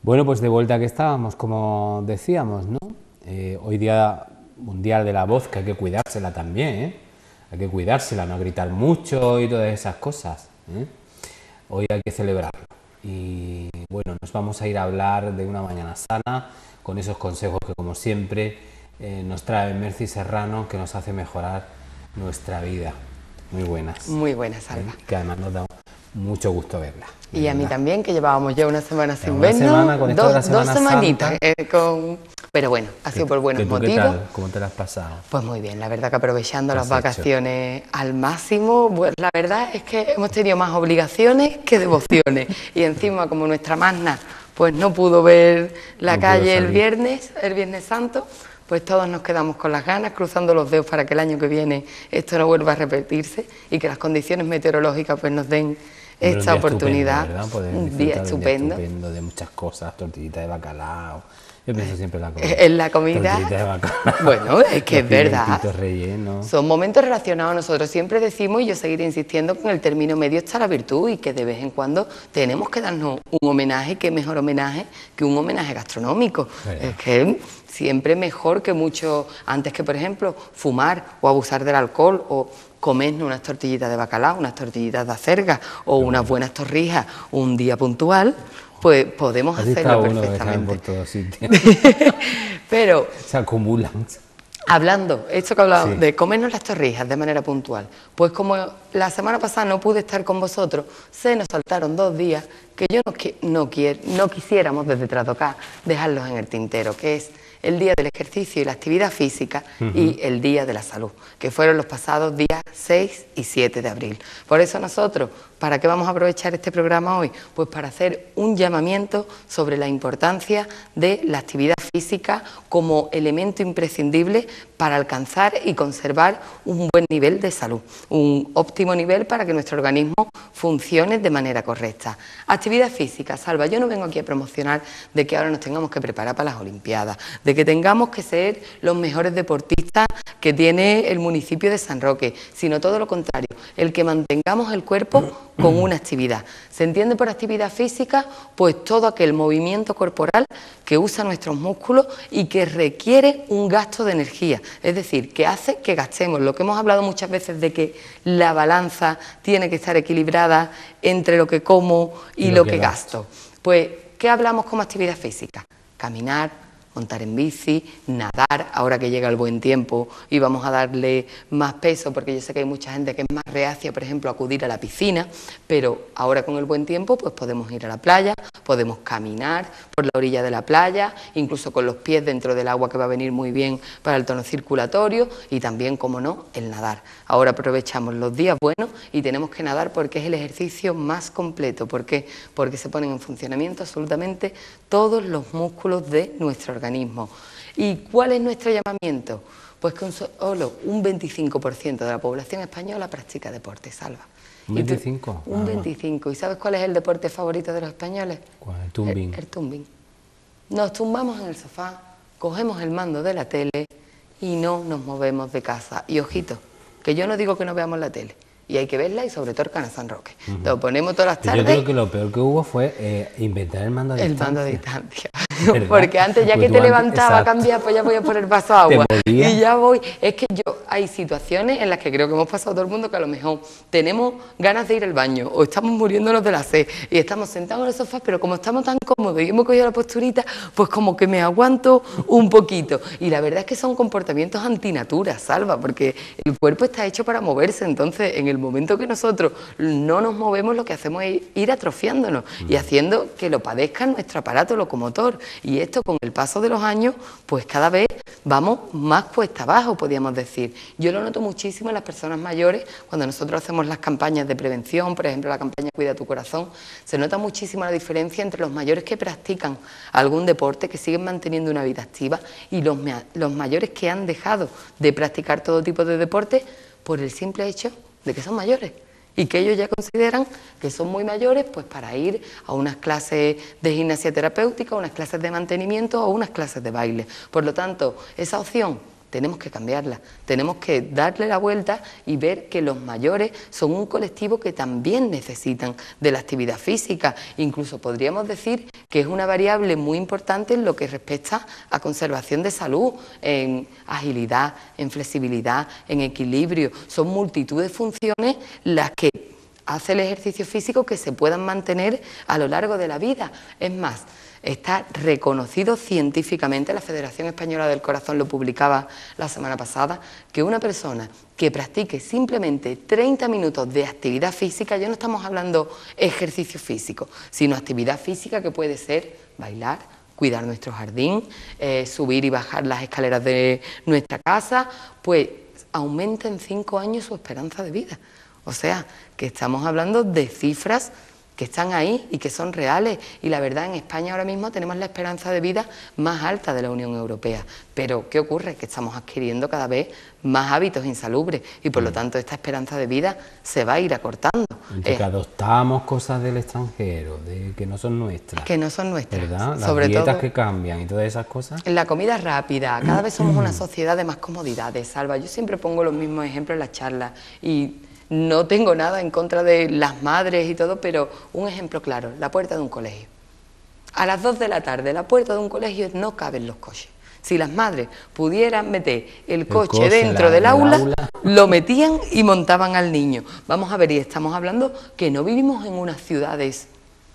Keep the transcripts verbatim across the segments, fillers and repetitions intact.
Bueno, pues de vuelta que estábamos, como decíamos, ¿no? Eh, hoy día mundial de la voz, que hay que cuidársela también, ¿eh? Hay que cuidársela, no gritar mucho y todas esas cosas, ¿eh? Hoy hay que celebrarlo. Y bueno, nos vamos a ir a hablar de una mañana sana, con esos consejos que como siempre eh, nos trae Mercy Serrano, que nos hace mejorar nuestra vida. Muy buenas. Muy buenas, Alba. ¿Eh? Que además nos da mucho gusto verla. Y a mí también, que llevábamos ya una semana sin una vernos. Semana con esto dos, de la Semana dos semanitas. Santa. Eh, con... Pero bueno, ha sido por buenos ¿Qué tú, motivos. ¿Qué tal? ¿Cómo te la has pasado? Pues muy bien, la verdad que aprovechando ¿Qué las has vacaciones al máximo. Pues la verdad es que hemos tenido más obligaciones que devociones. Y encima, como nuestra magna pues no pudo ver la No calle el viernes, el Viernes Santo, pues todos nos quedamos con las ganas, cruzando los dedos para que el año que viene esto no vuelva a repetirse y que las condiciones meteorológicas pues nos den Hombre, esta un día oportunidad. Estupendo, Poder un día estupendo. De, un día estupendo de muchas cosas, tortillita de bacalao. Yo pienso siempre en la comida. En la comida. Tortillita de bacalao. Bueno, es que es verdad. Rellenos. Son momentos relacionados. Nosotros siempre decimos, y yo seguiré insistiendo, que en el término medio está la virtud y que de vez en cuando tenemos que darnos un homenaje. Qué mejor homenaje que un homenaje gastronómico. ¿Verdad? Es que siempre mejor que mucho, antes que, por ejemplo, fumar o abusar del alcohol o comernos unas tortillitas de bacalao, unas tortillitas de acelga o unas bueno. buenas torrijas un día puntual, pues podemos Así hacerlo uno perfectamente. Por todos sitios. Pero se acumulan. Hablando, esto que hablábamos sí. de comernos las torrijas de manera puntual, pues como la semana pasada no pude estar con vosotros, se nos saltaron dos días que yo no, no, quier, no quisiéramos desde Trastocar dejarlos en el tintero, que es el Día del Ejercicio y la Actividad Física uh-huh. y el Día de la Salud, que fueron los pasados días seis y siete de abril. Por eso nosotros, ¿para qué vamos a aprovechar este programa hoy? Pues para hacer un llamamiento sobre la importancia de la actividad física como elemento imprescindible para alcanzar y conservar un buen nivel de salud, un óptimo nivel para que nuestro organismo funcione de manera correcta. Actividad física, Salva, yo no vengo aquí a promocionar de que ahora nos tengamos que preparar para las Olimpiadas, de que tengamos que ser los mejores deportistas que tiene el municipio de San Roque, sino todo lo contrario, el que mantengamos el cuerpo con una actividad. ¿Se entiende por actividad física? Pues todo aquel movimiento corporal que usa nuestros músculos y que requiere un gasto de energía, es decir, que hace que gastemos, lo que hemos hablado muchas veces de que la balanza tiene que estar equilibrada entre lo que como y, y lo, lo que, que gasto. gasto. Pues, ¿qué hablamos como actividad física? Caminar, montar en bici, nadar, ahora que llega el buen tiempo y vamos a darle más peso, porque yo sé que hay mucha gente que es más reacia, por ejemplo, a acudir a la piscina, pero ahora con el buen tiempo pues podemos ir a la playa, podemos caminar por la orilla de la playa, incluso con los pies dentro del agua, que va a venir muy bien para el tono circulatorio, y también, como no, el nadar. Ahora aprovechamos los días buenos y tenemos que nadar porque es el ejercicio más completo. ¿Por qué? Porque se ponen en funcionamiento absolutamente todos los músculos de nuestro organismo. Organismo. ¿Y cuál es nuestro llamamiento? Pues que un solo un veinticinco por ciento de la población española practica deporte, Salva. ¿Un veinticinco? Un ah, veinticinco. ¿Y sabes cuál es el deporte favorito de los españoles? ¿Cuál? El tumbing. El, el tumbing. Nos tumbamos en el sofá, cogemos el mando de la tele y no nos movemos de casa. Y ojito, que yo no digo que no veamos la tele. Y hay que verla, y sobre todo el Canal San Roque. Uh-huh. Lo ponemos todas las tardes. Yo creo que lo peor que hubo fue eh, inventar el mando a el distancia. El mando a distancia. Porque antes, ya pues que te levantaba a cambiar, pues ya voy a poner el vaso de agua. Y ya voy. Es que yo, hay situaciones en las que creo que hemos pasado todo el mundo, que a lo mejor tenemos ganas de ir al baño o estamos muriéndonos de la sed y estamos sentados en el sofá, pero como estamos tan cómodos y hemos cogido la posturita, pues como que me aguanto un poquito. Y la verdad es que son comportamientos antinatura, Salva, porque el cuerpo está hecho para moverse. Entonces, en el momento que nosotros no nos movemos, lo que hacemos es ir atrofiándonos mm. y haciendo que lo padezca nuestro aparato locomotor. Y esto, con el paso de los años, pues cada vez vamos más cuesta abajo, podríamos decir. Yo lo noto muchísimo en las personas mayores, cuando nosotros hacemos las campañas de prevención, por ejemplo, la campaña Cuida tu Corazón, se nota muchísimo la diferencia entre los mayores que practican algún deporte, que siguen manteniendo una vida activa, y los, los mayores que han dejado de practicar todo tipo de deporte por el simple hecho de que son mayores. Y que ellos ya consideran que son muy mayores pues para ir a unas clases de gimnasia terapéutica, unas clases de mantenimiento o unas clases de baile. Por lo tanto, esa opción tenemos que cambiarla, tenemos que darle la vuelta y ver que los mayores son un colectivo que también necesitan de la actividad física. Incluso podríamos decir que es una variable muy importante en lo que respecta a conservación de salud, en agilidad, en flexibilidad, en equilibrio. Son multitud de funciones las que hace el ejercicio físico que se puedan mantener a lo largo de la vida. Es más, está reconocido científicamente, la Federación Española del Corazón lo publicaba la semana pasada, que una persona que practique simplemente treinta minutos de actividad física, ya no estamos hablando ejercicio físico, sino actividad física que puede ser bailar, cuidar nuestro jardín, eh, subir y bajar las escaleras de nuestra casa, pues aumenta en cinco años su esperanza de vida. O sea, que estamos hablando de cifras que están ahí y que son reales. Y la verdad, en España ahora mismo tenemos la esperanza de vida más alta de la Unión Europea. Pero, ¿qué ocurre? Que estamos adquiriendo cada vez más hábitos insalubres y, por lo tanto, esta esperanza de vida se va a ir acortando. Entre eh, que adoptamos cosas del extranjero, de que no son nuestras. Que no son nuestras. ¿Verdad? Las Sobre dietas todo, que cambian y todas esas cosas. La comida rápida. Cada vez somos una sociedad de más comodidades, Salva. Yo siempre pongo los mismos ejemplos en las charlas y no tengo nada en contra de las madres y todo, pero un ejemplo claro, la puerta de un colegio. A las dos de la tarde, la puerta de un colegio no caben los coches. Si las madres pudieran meter el, el coche, coche dentro la, del aula, aula, lo metían y montaban al niño. Vamos a ver, y estamos hablando que no vivimos en unas ciudades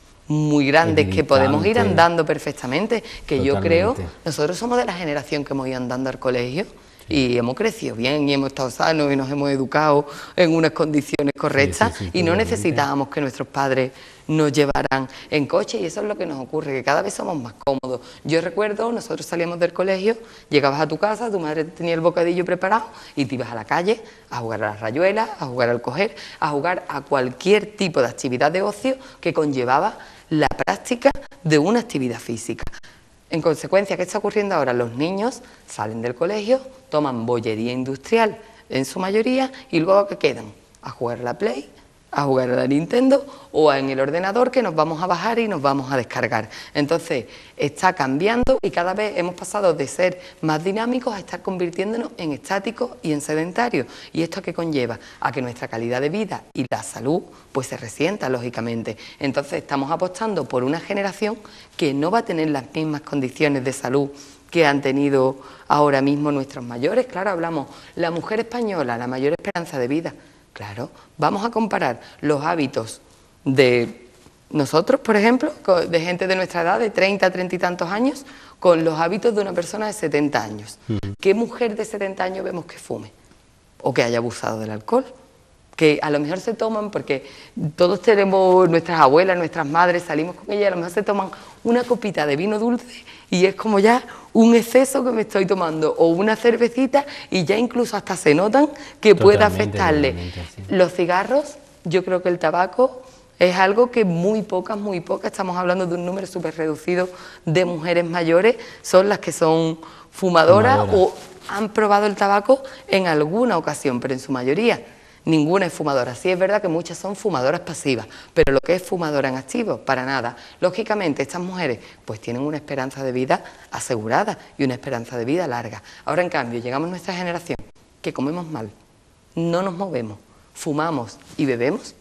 muy grandes, que podemos ir andando perfectamente, que totalmente. Yo creo, nosotros somos de la generación que hemos ido andando al colegio, y hemos crecido bien y hemos estado sanos y nos hemos educado en unas condiciones correctas, sí, sí, sí, y no necesitábamos que nuestros padres nos llevaran en coche, y eso es lo que nos ocurre, que cada vez somos más cómodos. Yo recuerdo, nosotros salíamos del colegio, llegabas a tu casa, tu madre tenía el bocadillo preparado y te ibas a la calle a jugar a las rayuelas, a jugar al coger, a jugar a cualquier tipo de actividad de ocio que conllevaba la práctica de una actividad física. En consecuencia, ¿qué está ocurriendo ahora? Los niños salen del colegio, toman bollería industrial en su mayoría y luego ¿qué quedan? A jugar a la Play, a jugar a la Nintendo o en el ordenador que nos vamos a bajar y nos vamos a descargar. Entonces, está cambiando y cada vez hemos pasado de ser más dinámicos a estar convirtiéndonos en estáticos y en sedentarios. ¿Y esto qué conlleva? A que nuestra calidad de vida y la salud pues se resienta, lógicamente. Entonces, estamos apostando por una generación que no va a tener las mismas condiciones de salud que han tenido ahora mismo nuestros mayores. Claro, hablamos, la mujer española, la mayor esperanza de vida. Claro, vamos a comparar los hábitos de nosotros, por ejemplo, de gente de nuestra edad, de treinta, treinta y tantos años, con los hábitos de una persona de setenta años. Uh-huh. ¿Qué mujer de setenta años vemos que fume? O que haya abusado del alcohol. Que a lo mejor se toman, porque todos tenemos nuestras abuelas, nuestras madres, salimos con ellas, a lo mejor se toman una copita de vino dulce y es como ya un exceso que me estoy tomando, o una cervecita y ya incluso hasta se notan que totalmente, puede afectarle. Los cigarros, yo creo que el tabaco es algo que muy pocas, muy pocas, estamos hablando de un número súper reducido de mujeres mayores, son las que son fumadoras, fumadoras o han probado el tabaco en alguna ocasión, pero en su mayoría ninguna es fumadora. Sí es verdad que muchas son fumadoras pasivas, pero lo que es fumadora en activo, para nada. Lógicamente, estas mujeres pues tienen una esperanza de vida asegurada y una esperanza de vida larga. Ahora, en cambio, llegamos a nuestra generación que comemos mal, no nos movemos, fumamos y bebemos.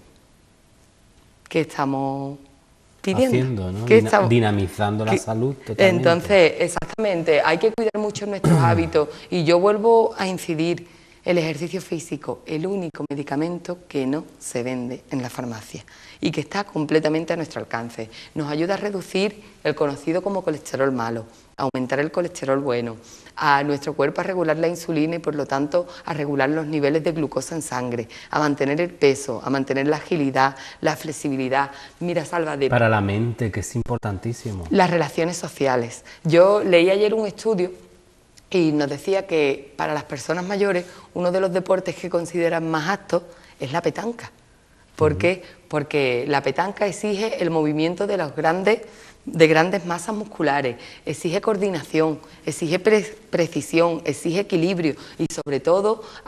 ¿Qué estamos pidiendo? Haciendo, ¿no? ¿Qué estamos? Dinamizando la ¿Qué? salud totalmente. Entonces, exactamente, hay que cuidar mucho nuestros hábitos y yo vuelvo a incidir. El ejercicio físico, el único medicamento que no se vende en la farmacia y que está completamente a nuestro alcance. Nos ayuda a reducir el conocido como colesterol malo, a aumentar el colesterol bueno, a nuestro cuerpo a regular la insulina y por lo tanto a regular los niveles de glucosa en sangre, a mantener el peso, a mantener la agilidad, la flexibilidad. Mira, Salva, de... Para la mente, que es importantísimo. Las relaciones sociales. Yo leí ayer un estudio y nos decía que para las personas mayores uno de los deportes que consideran más aptos es la petanca. ¿Por uh-huh. qué? Porque la petanca exige el movimiento de los grandes, de grandes masas musculares, exige coordinación, exige pre- precisión, exige equilibrio y sobre todo hay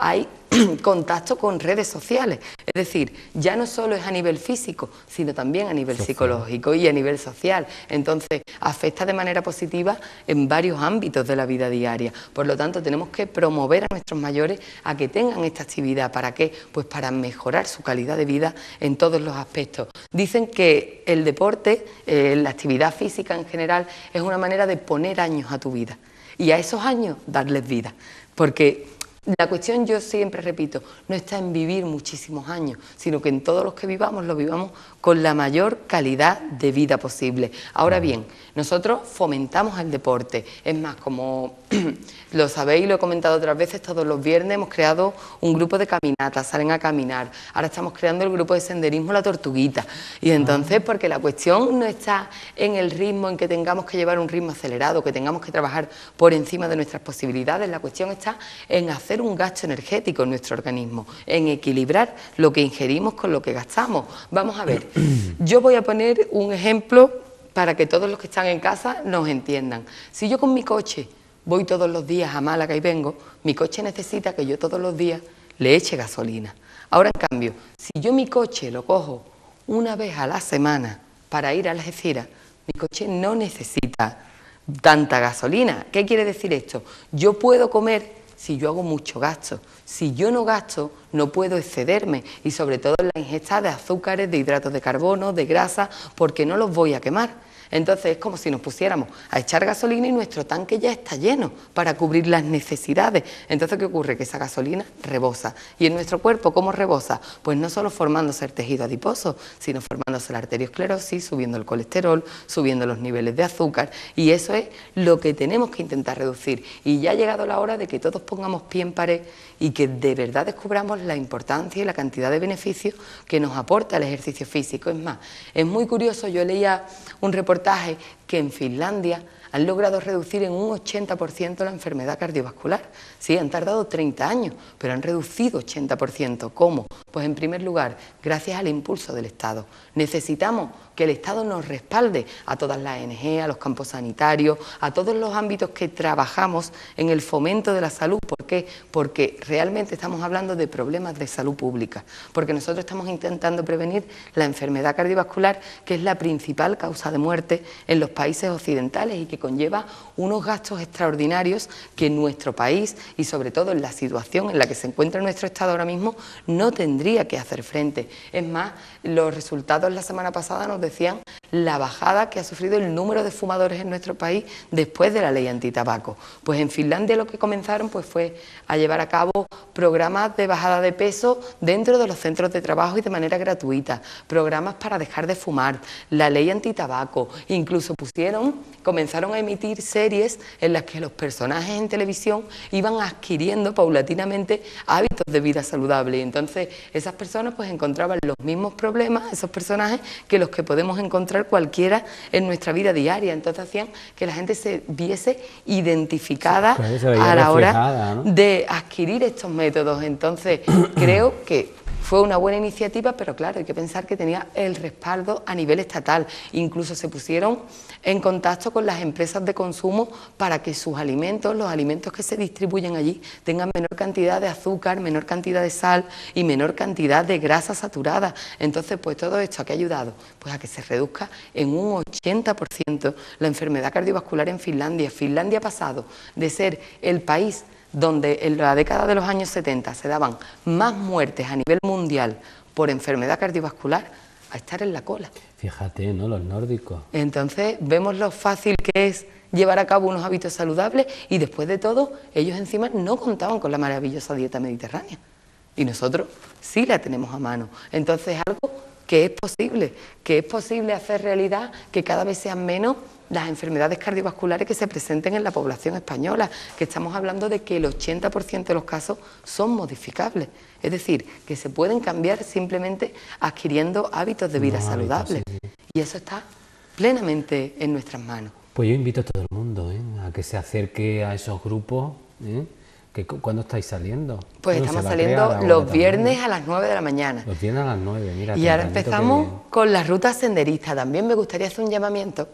contacto con redes sociales. Es decir, ya no solo es a nivel físico, sino también a nivel social, psicológico y a nivel social. Entonces, afecta de manera positiva en varios ámbitos de la vida diaria. Por lo tanto, tenemos que promover a nuestros mayores a que tengan esta actividad. ¿Para qué? Pues para mejorar su calidad de vida en todos los aspectos. Dicen que el deporte, eh, la actividad física en general, es una manera de poner años a tu vida y a esos años darles vida. Porque la cuestión, yo siempre repito, no está en vivir muchísimos años, sino que en todos los que vivamos, lo vivamos con la mayor calidad de vida posible. Ahora bien, nosotros fomentamos el deporte. Es más, como lo sabéis, lo he comentado otras veces, todos los viernes hemos creado un grupo de caminatas, salen a caminar. Ahora estamos creando el grupo de senderismo La Tortuguita. Y entonces, porque la cuestión no está en el ritmo, en que tengamos que llevar un ritmo acelerado, que tengamos que trabajar por encima de nuestras posibilidades, la cuestión está en hacer un gasto energético en nuestro organismo, en equilibrar lo que ingerimos con lo que gastamos. Vamos a ver, yo voy a poner un ejemplo para que todos los que están en casa nos entiendan. Si yo con mi coche voy todos los días a Málaga y vengo, mi coche necesita que yo todos los días le eche gasolina. Ahora, en cambio, si yo mi coche lo cojo una vez a la semana para ir a Algeciras, mi coche no necesita tanta gasolina. ¿Qué quiere decir esto? Yo puedo comer si yo hago mucho gasto. Si yo no gasto, no puedo excederme, y sobre todo en la ingesta de azúcares, de hidratos de carbono, de grasa, porque no los voy a quemar. Entonces es como si nos pusiéramos a echar gasolina y nuestro tanque ya está lleno para cubrir las necesidades. Entonces, ¿qué ocurre? Que esa gasolina rebosa. ¿Y en nuestro cuerpo cómo rebosa? Pues no solo formándose el tejido adiposo, sino formándose la arteriosclerosis, subiendo el colesterol, subiendo los niveles de azúcar, y eso es lo que tenemos que intentar reducir. Y ya ha llegado la hora de que todos pongamos pie en pared y que de verdad descubramos la importancia y la cantidad de beneficios que nos aporta el ejercicio físico. Es más, es muy curioso, yo leía un reportaje que en Finlandia han logrado reducir en un ochenta por ciento la enfermedad cardiovascular. Sí, han tardado treinta años, pero han reducido ochenta por ciento. ¿Cómo? Pues en primer lugar, gracias al impulso del Estado. Necesitamos que el Estado nos respalde a todas las O N G, a los campos sanitarios, a todos los ámbitos que trabajamos en el fomento de la salud. ¿Por qué? Porque realmente estamos hablando de problemas de salud pública, porque nosotros estamos intentando prevenir la enfermedad cardiovascular, que es la principal causa de muerte en los países occidentales y que conlleva unos gastos extraordinarios que nuestro país, y sobre todo en la situación en la que se encuentra nuestro Estado ahora mismo, no tendría que hacer frente. Es más, los resultados la semana pasada nos decían la bajada que ha sufrido el número de fumadores en nuestro país después de la ley antitabaco. Pues en Finlandia lo que comenzaron pues fue a llevar a cabo programas de bajada de peso dentro de los centros de trabajo y de manera gratuita, programas para dejar de fumar, la ley antitabaco, incluso pusieron, comenzaron a emitir series en las que los personajes en televisión iban adquiriendo paulatinamente hábitos de vida saludable, y entonces esas personas pues encontraban los mismos problemas, esos personajes, que los que podemos encontrar cualquiera en nuestra vida diaria. Entonces hacían que la gente se viese identificada sí, se a la hora, ¿no? de adquirir estos métodos. Entonces creo que fue una buena iniciativa, pero claro, hay que pensar que tenía el respaldo a nivel estatal. Incluso se pusieron en contacto con las empresas de consumo para que sus alimentos, los alimentos que se distribuyen allí, tengan menor cantidad de azúcar, menor cantidad de sal y menor cantidad de grasa saturada. Entonces, pues todo esto, ¿a qué ha ayudado? Pues a que se reduzca en un ochenta por ciento la enfermedad cardiovascular en Finlandia. Finlandia ha pasado de ser el país donde en la década de los años setenta se daban más muertes a nivel mundial por enfermedad cardiovascular a estar en la cola. Fíjate, ¿no? Los nórdicos. Entonces vemos lo fácil que es llevar a cabo unos hábitos saludables, y después de todo ellos encima no contaban con la maravillosa dieta mediterránea y nosotros sí la tenemos a mano. Entonces algo que es posible, que es posible hacer realidad, que cada vez sean menos las enfermedades cardiovasculares que se presenten en la población española, que estamos hablando de que el ochenta por ciento de los casos son modificables, es decir, que se pueden cambiar simplemente adquiriendo hábitos de vida no, saludables, sí, sí. Y eso está plenamente en nuestras manos. Pues yo invito a todo el mundo ¿eh? a que se acerque a esos grupos. ¿eh? Que, ¿Cuándo estáis saliendo? Pues estamos saliendo los viernes a las nueve de la mañana. Los viernes a las nueve, mira. Y ahora empezamos con la ruta senderista. También me gustaría hacer un llamamiento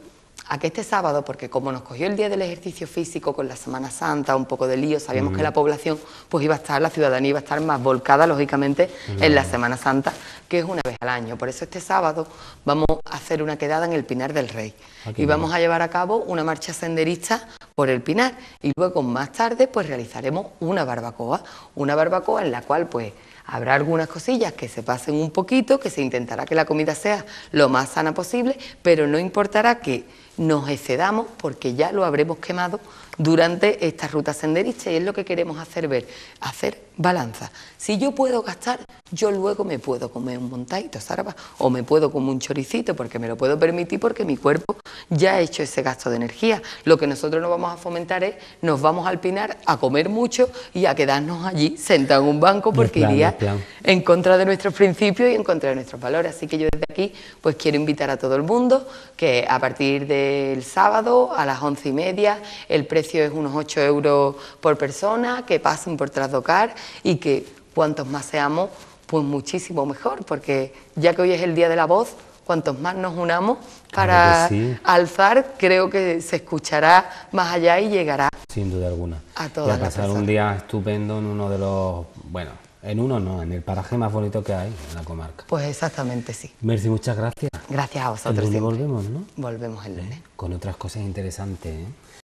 a que este sábado, porque como nos cogió el día del ejercicio físico con la Semana Santa, un poco de lío, sabíamos mm. que la población pues iba a estar, la ciudadanía iba a estar más volcada, lógicamente, mm. en la Semana Santa, que es una vez al año. Por eso este sábado vamos a hacer una quedada en el Pinar del Rey. Y vamos a llevar a cabo una marcha senderista por el Pinar. Y luego, más tarde, pues realizaremos una barbacoa. Una barbacoa en la cual, pues, habrá algunas cosillas que se pasen un poquito, que se intentará que la comida sea lo más sana posible, pero no importará que nos excedamos porque ya lo habremos quemado durante esta ruta senderista y es lo que queremos hacer ver, hacer balanza. Si yo puedo gastar, yo luego me puedo comer un montadito, zarapa, o me puedo comer un choricito porque me lo puedo permitir porque mi cuerpo ya ha hecho ese gasto de energía. Lo que nosotros no vamos a fomentar es, nos vamos al Pinar a comer mucho y a quedarnos allí sentados en un banco porque plan, iría en contra de nuestros principios y en contra de nuestros valores. Así que yo desde aquí pues quiero invitar a todo el mundo que a partir del sábado a las once y media el precio es unos ocho euros por persona, que pasen por Trasdocar y que cuantos más seamos, pues muchísimo mejor, porque ya que hoy es el Día de la Voz, cuantos más nos unamos para claro sí. alzar, creo que se escuchará más allá y llegará. Sin duda alguna. A todas las pasar un día estupendo en uno de los, bueno, en uno no, en el paraje más bonito que hay en la comarca. Pues exactamente sí. Mercy, muchas gracias. Gracias a vosotros. El lunes volvemos, ¿no? Volvemos el lunes. Con otras cosas interesantes, ¿eh?